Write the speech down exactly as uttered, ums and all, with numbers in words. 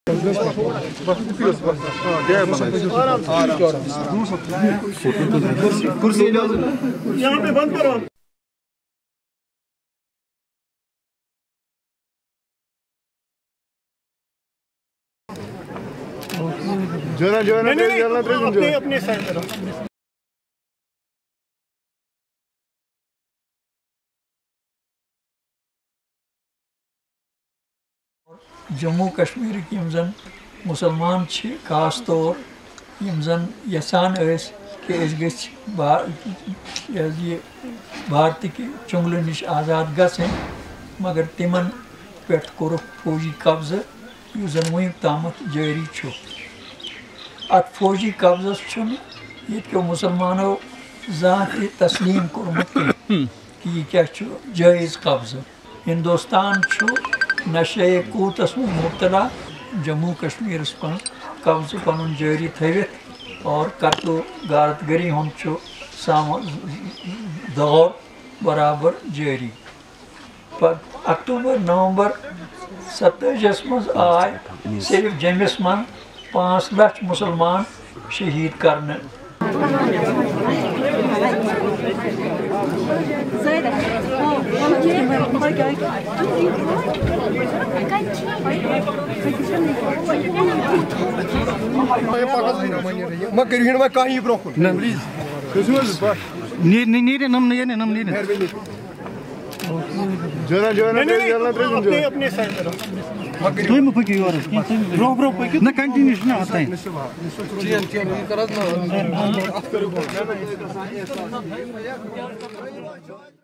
یہاں پہ بند کرو. اپنے سائڈ کرو. جموں کشمیر یم زن مسلمان خاص طور یم زن یسان اس کہ اس گھ یہ بھارت کی چنگلوں نش آزاد گھن مگر تمن پہ کور فوجی قبضہ اس زن ون تامت جاری ات فوجی قبضس یہ مسلمانوں زان تہ تسلیم کورمت کہ یہ کیا جائز قبضہ. ہندوستان نشے قوتس من مبتلا جموں کشمیر پن قبضہ پن جاری تھوت اور قتل و غارت گری ہند سام دور برابر جاری. اکتوبر نومبر ستجس مز آئے صرف جمس من پانچ لچھ مسلمان شہید کرنے. اپنے سائڈ کرو. کنٹینیو